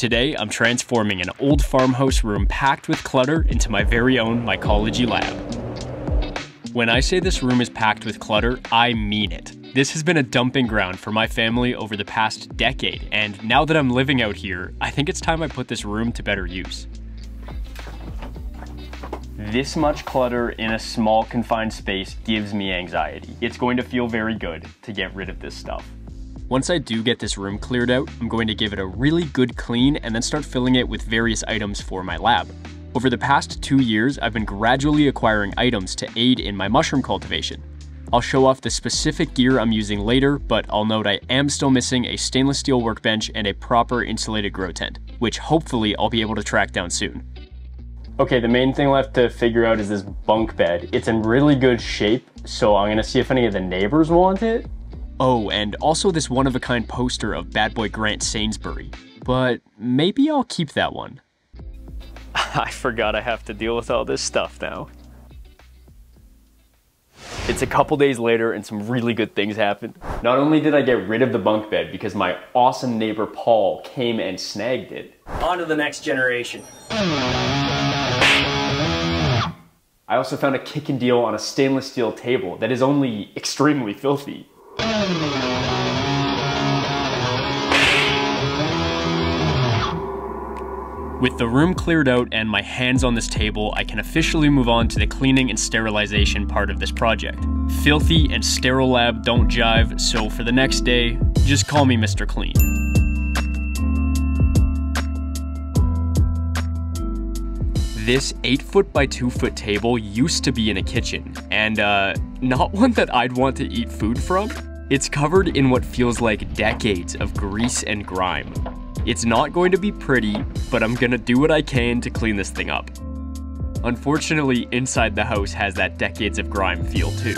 Today, I'm transforming an old farmhouse room packed with clutter into my very own Mycology lab. When I say this room is packed with clutter, I mean it. This has been a dumping ground for my family over the past decade, and now that I'm living out here, I think it's time I put this room to better use. This much clutter in a small confined space gives me anxiety. It's going to feel very good to get rid of this stuff. Once I do get this room cleared out, I'm going to give it a really good clean and then start filling it with various items for my lab. Over the past 2 years, I've been gradually acquiring items to aid in my mushroom cultivation. I'll show off the specific gear I'm using later, but I'll note I am still missing a stainless steel workbench and a proper insulated grow tent, which hopefully I'll be able to track down soon. Okay, the main thing left to figure out is this bunk bed. It's in really good shape, so I'm gonna see if any of the neighbors want it. Oh, and also this one-of-a-kind poster of bad boy Grant Sainsbury. But maybe I'll keep that one. I forgot I have to deal with all this stuff now. It's a couple days later and some really good things happened. Not only did I get rid of the bunk bed because my awesome neighbor Paul came and snagged it. On to the next generation. I also found a kick and deal on a stainless steel table that is only extremely filthy. With the room cleared out and my hands on this table, I can officially move on to the cleaning and sterilization part of this project. Filthy and sterile lab don't jive, so for the next day, just call me Mr. Clean. This 8-foot by 2-foot table used to be in a kitchen, and not one that I'd want to eat food from. It's covered in what feels like decades of grease and grime. It's not going to be pretty, but I'm gonna do what I can to clean this thing up. Unfortunately, inside the house has that decades of grime feel too.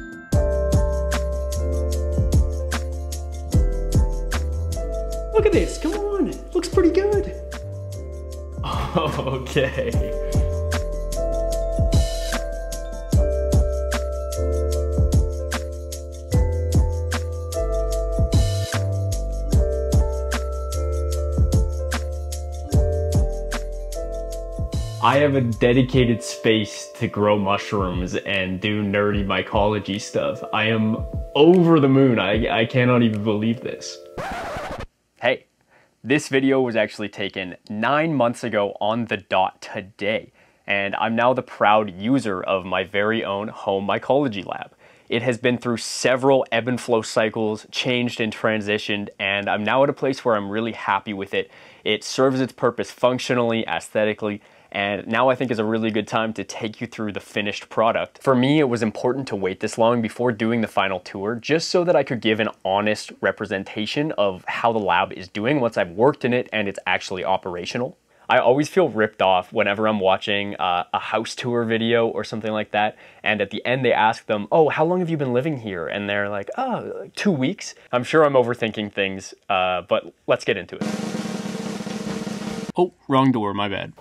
Look at this, come on, it looks pretty good. Okay. I have a dedicated space to grow mushrooms and do nerdy mycology stuff. I am over the moon. I cannot even believe this. Hey, this video was actually taken 9 months ago on the dot today, and I'm now the proud user of my very own home mycology lab. It has been through several ebb and flow cycles, changed and transitioned, and I'm now at a place where I'm really happy with it. It serves its purpose functionally, aesthetically, and now I think is a really good time to take you through the finished product. For me, it was important to wait this long before doing the final tour, just so that I could give an honest representation of how the lab is doing once I've worked in it and it's actually operational. I always feel ripped off whenever I'm watching a house tour video or something like that, and at the end they ask them, oh, how long have you been living here? And they're like, oh, like 2 weeks. I'm sure I'm overthinking things, but let's get into it. Oh, wrong door, my bad.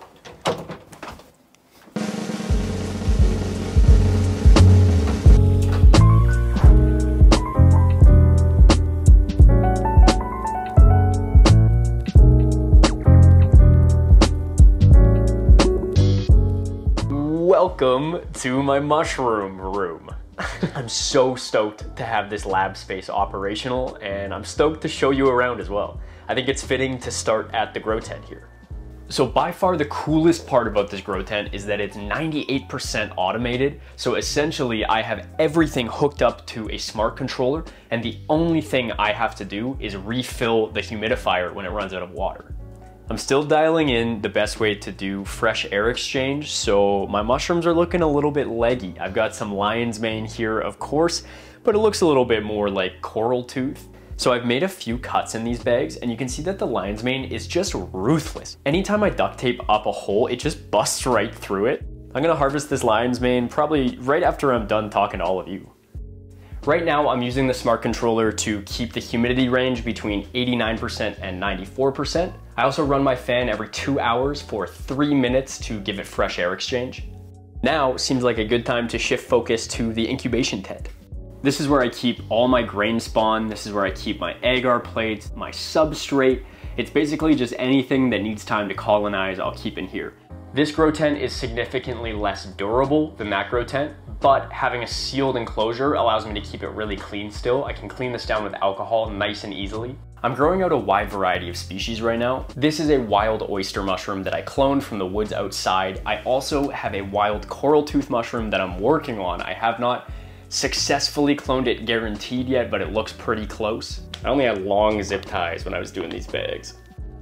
Welcome to my mushroom room. I'm so stoked to have this lab space operational, and I'm stoked to show you around as well. I think it's fitting to start at the grow tent here. So by far the coolest part about this grow tent is that it's 98% automated. So essentially I have everything hooked up to a smart controller, and the only thing I have to do is refill the humidifier when it runs out of water. I'm still dialing in the best way to do fresh air exchange, so my mushrooms are looking a little bit leggy. I've got some lion's mane here, of course, but it looks a little bit more like coral tooth. So I've made a few cuts in these bags, and you can see that the lion's mane is just ruthless. Anytime I duct tape up a hole, it just busts right through it. I'm gonna harvest this lion's mane probably right after I'm done talking to all of you. Right now, I'm using the smart controller to keep the humidity range between 89% and 94%. I also run my fan every 2 hours for 3 minutes to give it fresh air exchange. Now seems like a good time to shift focus to the incubation tent. This is where I keep all my grain spawn. This is where I keep my agar plates, my substrate. It's basically just anything that needs time to colonize, I'll keep in here. This grow tent is significantly less durable than that grow tent, but having a sealed enclosure allows me to keep it really clean still. I can clean this down with alcohol nice and easily. I'm growing out a wide variety of species right now. This is a wild oyster mushroom that I cloned from the woods outside. I also have a wild coral tooth mushroom that I'm working on. I have not successfully cloned it guaranteed yet, but it looks pretty close. I only had long zip ties when I was doing these bags.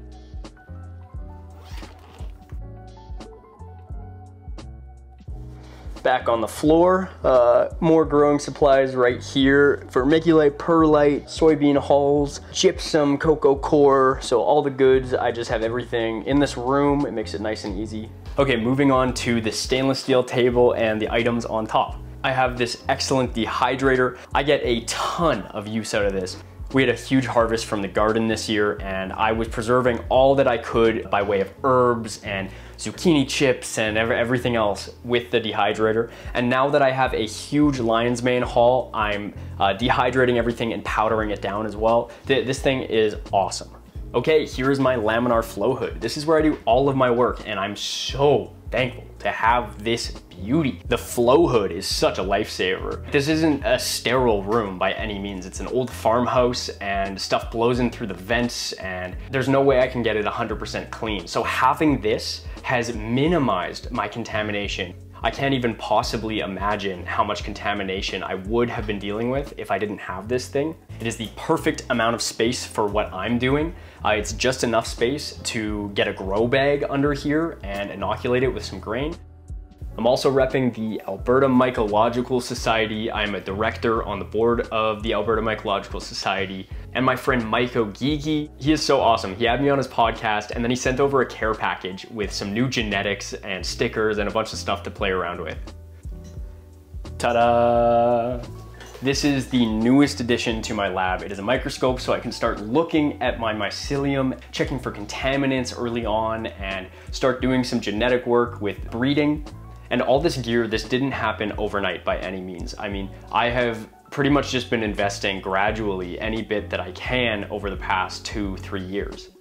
Back on the floor, more growing supplies right here. Vermiculite, perlite, soybean hulls, gypsum, cocoa coir, so all the goods. I just have everything in this room. It makes it nice and easy. Okay, moving on to the stainless steel table and the items on top. I have this excellent dehydrator. I get a ton of use out of this. We had a huge harvest from the garden this year, and I was preserving all that I could by way of herbs and zucchini chips and everything else with the dehydrator. And now that I have a huge lion's mane haul, I'm dehydrating everything and powdering it down as well. This thing is awesome. Okay, here is my laminar flow hood. This is where I do all of my work, and I'm so thankful to have this beauty. The flow hood is such a lifesaver. This isn't a sterile room by any means. It's an old farmhouse and stuff blows in through the vents and there's no way I can get it 100% clean. So having this has minimized my contamination. I can't even possibly imagine how much contamination I would have been dealing with if I didn't have this thing. It is the perfect amount of space for what I'm doing. It's just enough space to get a grow bag under here and inoculate it with some grain. I'm also repping the Alberta Mycological Society. I'm a director on the board of the Alberta Mycological Society. And my friend Mycology, he is so awesome. He had me on his podcast and then he sent over a care package with some new genetics and stickers and a bunch of stuff to play around with. Ta-da! This is the newest addition to my lab. It is a microscope so I can start looking at my mycelium, checking for contaminants early on and start doing some genetic work with breeding. And all this gear, this didn't happen overnight by any means. I mean, I have pretty much just been investing gradually any bit that I can over the past 2-3 years.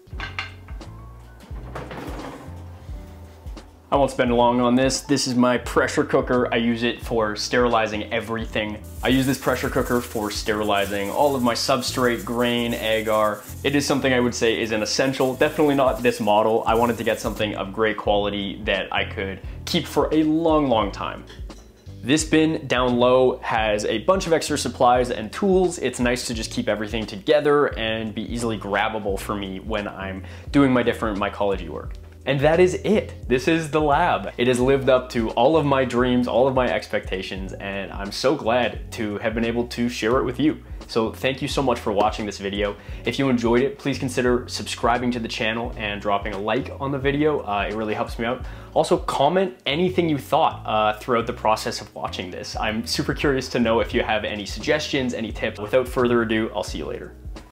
I won't spend long on this. This is my pressure cooker. I use it for sterilizing everything. I use this pressure cooker for sterilizing all of my substrate, grain, agar. It is something I would say is an essential, definitely not this model. I wanted to get something of great quality that I could keep for a long, long time. This bin down low has a bunch of extra supplies and tools. It's nice to just keep everything together and be easily grabbable for me when I'm doing my different mycology work. And that is it. This is the lab. It has lived up to all of my dreams, all of my expectations, and I'm so glad to have been able to share it with you. So thank you so much for watching this video. If you enjoyed it, please consider subscribing to the channel and dropping a like on the video. It really helps me out. Also, comment anything you thought throughout the process of watching this. I'm super curious to know if you have any suggestions, any tips. Without further ado, I'll see you later.